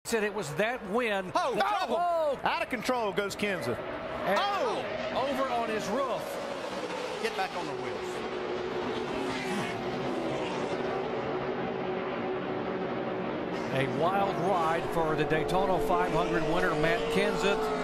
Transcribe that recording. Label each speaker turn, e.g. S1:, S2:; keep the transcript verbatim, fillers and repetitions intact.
S1: said it was that win.
S2: Oh,
S1: The
S2: oh,
S1: trouble.
S2: out of control goes Kenseth.
S1: And
S2: Oh!
S1: over on his roof.
S3: Get back on the wheels.
S1: A wild ride for the Daytona five hundred winner, Matt Kenseth.